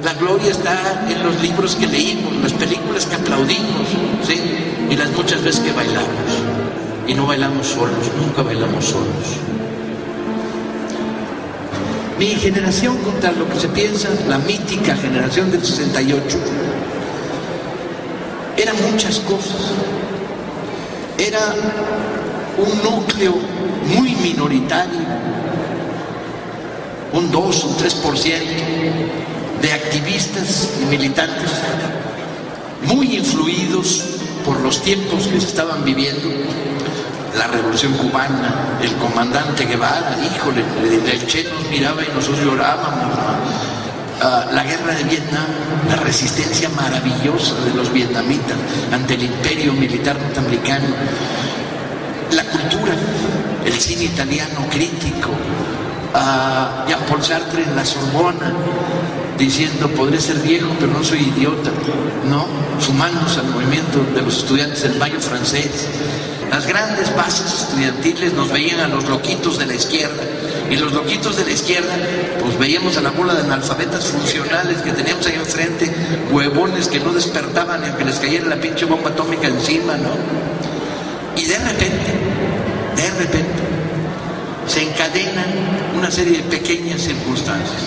La gloria está en los libros que leímos, las películas que aplaudimos, ¿sí? Y las muchas veces que bailamos. Y no bailamos solos, nunca bailamos solos. Mi generación, contra lo que se piensa, la mítica generación del 68, era muchas cosas. Era un núcleo muy minoritario, un 2, un 3% de activistas y militantes muy influidos por los tiempos que se estaban viviendo. La Revolución Cubana, el comandante Guevara, híjole, el Che nos miraba y nosotros llorábamos, ¿no? La guerra de Vietnam, la resistencia maravillosa de los vietnamitas ante el imperio militar norteamericano, la cultura, el cine italiano crítico, Jean-Paul Sartre en la Sorbona, diciendo, podré ser viejo, pero no soy idiota, ¿no? Sumándose al movimiento de los estudiantes del Mayo francés. Las grandes bases estudiantiles nos veían a los loquitos de la izquierda, y los loquitos de la izquierda, pues veíamos a la bola de analfabetas funcionales que teníamos ahí enfrente, huevones que no despertaban ni aunque les cayera la pinche bomba atómica encima, ¿no? Y de repente, se encadenan una serie de pequeñas circunstancias.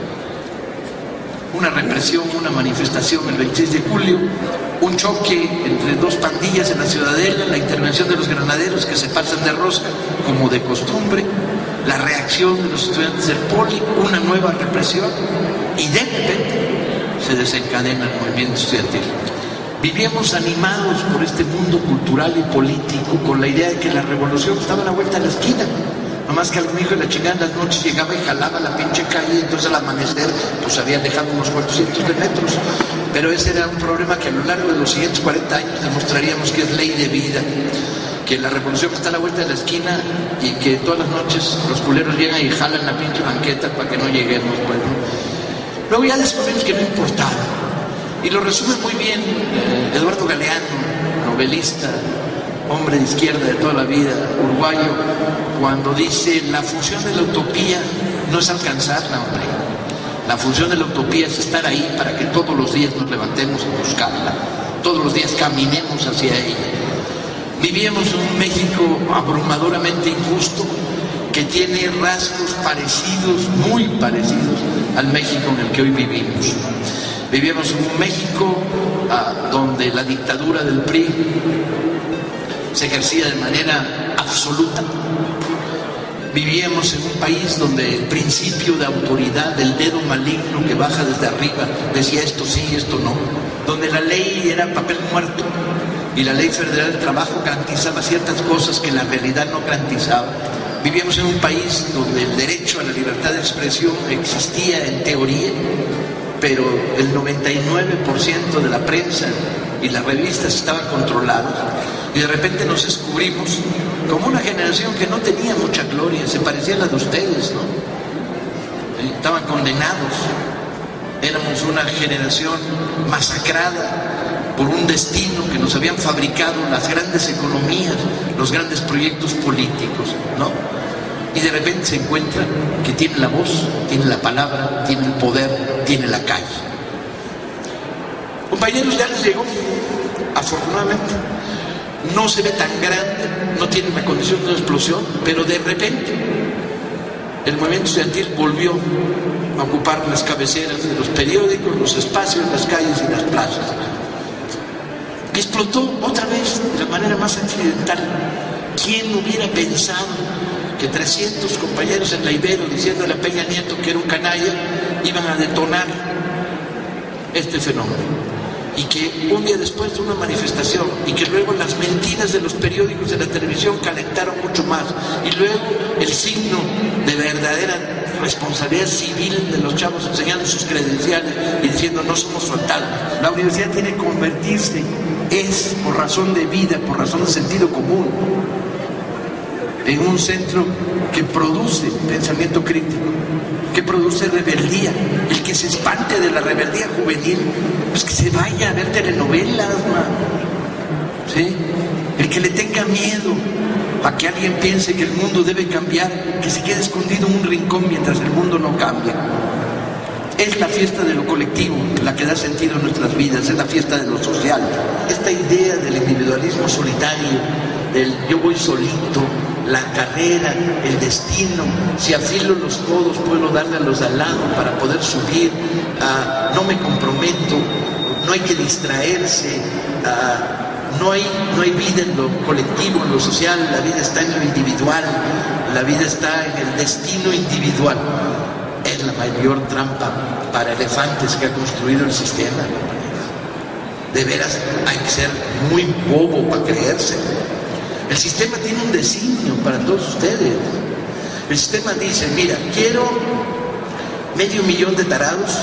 Una represión, una manifestación el 26 de julio, un choque entre dos pandillas en la Ciudadela, la intervención de los granaderos que se pasan de rosca como de costumbre, la reacción de los estudiantes del Poli, una nueva represión, y de repente se desencadena el movimiento estudiantil. Vivíamos animados por este mundo cultural y político con la idea de que la revolución estaba a la vuelta de la esquina. Nomás que algún hijo de la chingada en las noches llegaba y jalaba la pinche calle, y entonces al amanecer pues habían dejado unos 400 de metros. Pero ese era un problema que a lo largo de los siguientes 40 años demostraríamos que es ley de vida, que la revolución está a la vuelta de la esquina y que todas las noches los culeros llegan y jalan la pinche banqueta para que no lleguemos, pues, ¿no? Luego ya descubrimos que no importaba. Y lo resume muy bien Eduardo Galeano, novelista, hombre de izquierda de toda la vida, uruguayo, cuando dice, la función de la utopía no es alcanzarla, hombre. La función de la utopía es estar ahí para que todos los días nos levantemos a buscarla, todos los días caminemos hacia ella. Vivíamos en un México abrumadoramente injusto, que tiene rasgos parecidos, muy parecidos, al México en el que hoy vivimos. Vivíamos en un México donde la dictadura del PRI se ejercía de manera absoluta. Vivíamos en un país donde el principio de autoridad, del dedo maligno que baja desde arriba, decía esto sí, esto no. Donde la ley era papel muerto y la ley federal del trabajo garantizaba ciertas cosas que la realidad no garantizaba. Vivíamos en un país donde el derecho a la libertad de expresión existía en teoría, pero el 99% de la prensa y las revistas estaban controladas. Y de repente nos descubrimos como una generación que no tenía mucha gloria, se parecía a la de ustedes, ¿no? Estaban condenados. Éramos una generación masacrada por un destino que nos habían fabricado las grandes economías, los grandes proyectos políticos, ¿no? Y de repente se encuentra que tiene la voz, tiene la palabra, tiene el poder, tiene la calle. Compañeros, ya les llegó, afortunadamente. No se ve tan grande, no tiene la condición de una explosión, pero de repente el movimiento estudiantil volvió a ocupar las cabeceras de los periódicos, los espacios, las calles y las plazas. Explotó otra vez de la manera más accidental. ¿Quién hubiera pensado que 300 compañeros en la Ibero diciéndole a Peña Nieto que era un canalla iban a detonar este fenómeno? Y que un día después de una manifestación, y que luego las mentiras de los periódicos, de la televisión, calentaron mucho más, y luego el signo de verdadera responsabilidad civil de los chavos enseñando sus credenciales y diciendo no somos fantasmas. La universidad tiene que convertirse, es por razón de vida, por razón de sentido común, en un centro que produce pensamiento crítico, que produce rebeldía. El que se espante de la rebeldía juvenil, pues que se vaya a ver telenovelas, man. ¿Sí? El que le tenga miedo a que alguien piense que el mundo debe cambiar, que se quede escondido en un rincón mientras el mundo no cambia. Es la fiesta de lo colectivo, la que da sentido a nuestras vidas, es la fiesta de lo social. Esta idea del individualismo solitario, del yo voy solito, la carrera, el destino, si afilo los codos puedo darle a los de al lado para poder subir, no me comprometo, no hay que distraerse, no hay vida en lo colectivo, en lo social, la vida está en lo individual, la vida está en el destino individual. Es la mayor trampa para elefantes que ha construido el sistema. De veras, hay que ser muy bobo para creerse. El sistema tiene un designio para todos ustedes. El sistema dice, mira, quiero 500,000 de tarados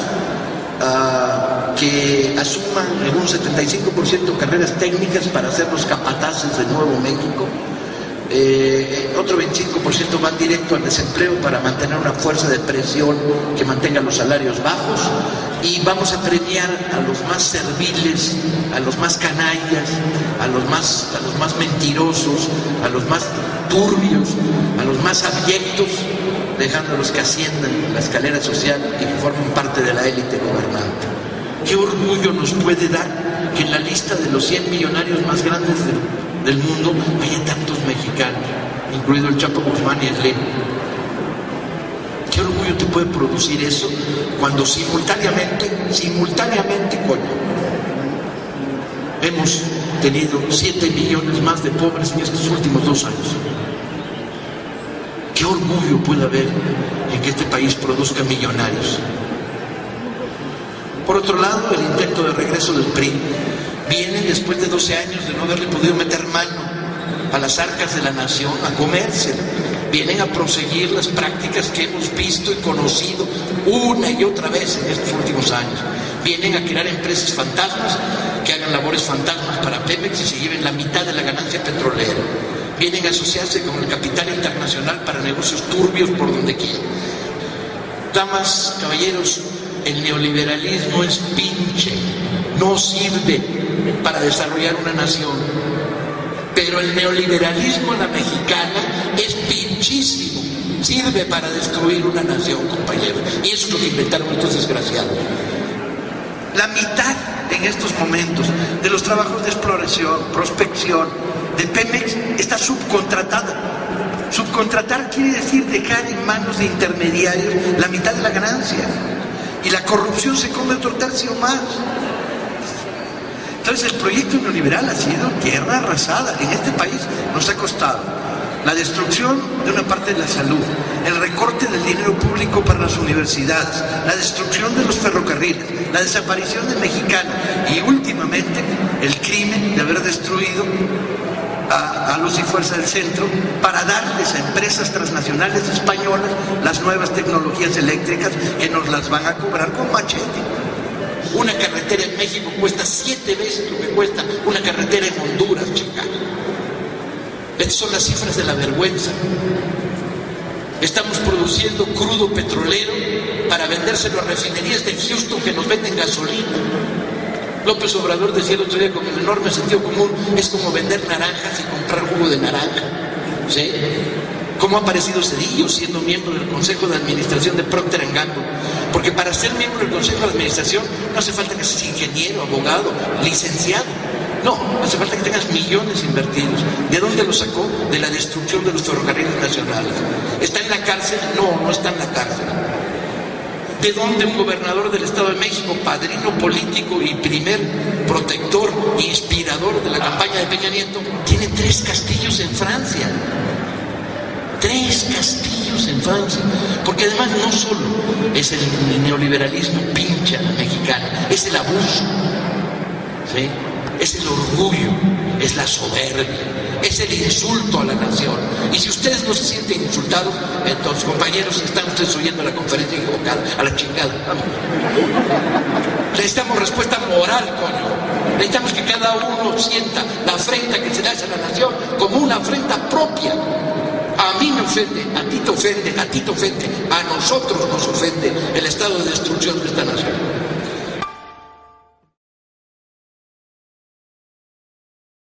que asuman en un 75% carreras técnicas para ser los capataces de Nuevo México. Otro 25% van directo al desempleo para mantener una fuerza de presión que mantenga los salarios bajos, y vamos a premiar a los más serviles, a los más canallas, a los más mentirosos, a los más turbios, a los más abyectos, dejando a los que asciendan la escalera social y que forman parte de la élite gobernante. ¿Qué orgullo nos puede dar que en la lista de los 100 millonarios más grandes del mundo haya tantos mexicanos, incluido el Chapo Guzmán y el Slim? ¿Qué orgullo te puede producir eso cuando simultáneamente, coño, hemos tenido 7 millones más de pobres en estos últimos 2 años? ¿Qué orgullo puede haber en que este país produzca millonarios? Por otro lado, el intento de regreso del PRI viene después de 12 años de no haberle podido meter mano a las arcas de la nación, a comérsela. Vienen a proseguir las prácticas que hemos visto y conocido una y otra vez en estos últimos años. Vienen a crear empresas fantasmas que hagan labores fantasmas para Pemex y se lleven la mitad de la ganancia petrolera. Vienen a asociarse con el capital internacional para negocios turbios por donde quiera. Damas, caballeros, el neoliberalismo es pinche, no sirve para desarrollar una nación. Pero el neoliberalismo a la mexicana es pinchísimo, sirve para destruir una nación, compañeros. Y eso es lo que inventaron estos desgraciados. La mitad en estos momentos de los trabajos de exploración, prospección de Pemex está subcontratada. Subcontratar quiere decir dejar en manos de intermediarios la mitad de la ganancia. Y la corrupción se come otro tercio más. Entonces el proyecto neoliberal ha sido tierra arrasada. En este país nos ha costado la destrucción de una parte de la salud, el recorte del dinero público para las universidades, la destrucción de los ferrocarriles, la desaparición de Mexicana y últimamente el crimen de haber destruido a Luz y Fuerza del Centro para darles a empresas transnacionales españolas las nuevas tecnologías eléctricas que nos las van a cobrar con machete. Una carretera en México cuesta 7 veces lo que cuesta una carretera en Honduras, chica. Estas son las cifras de la vergüenza. Estamos produciendo crudo petrolero para vendérselo a refinerías de Houston que nos venden gasolina. López Obrador decía el otro día con un enorme sentido común, es como vender naranjas y comprar jugo de naranja. ¿Sí? ¿Cómo ha aparecido Cedillo siendo miembro del Consejo de Administración de Procter & Gamble? Porque para ser miembro del Consejo de Administración no hace falta que seas ingeniero, abogado, licenciado. No, hace falta que tengas millones invertidos. ¿De dónde lo sacó? De la destrucción de los ferrocarriles nacionales. ¿Está en la cárcel? No, no está en la cárcel. ¿De dónde un gobernador del Estado de México, padrino político y primer protector e inspirador de la campaña de Peña Nieto, tiene 3 castillos en Francia? 3 castillos en Francia, porque además no solo es el neoliberalismo pincha mexicana, es el abuso, ¿sí? Es el orgullo, es la soberbia, es el insulto a la nación. Y si ustedes no se sienten insultados, entonces, compañeros, están ustedes oyendo la conferencia equivocada, a la chingada. Necesitamos respuesta moral, coño. Necesitamos que cada uno sienta la afrenta que se le hace a la nación como una afrenta propia. A mí me ofende, a ti te ofende, a ti te ofende, a nosotros nos ofende el estado de destrucción de esta nación.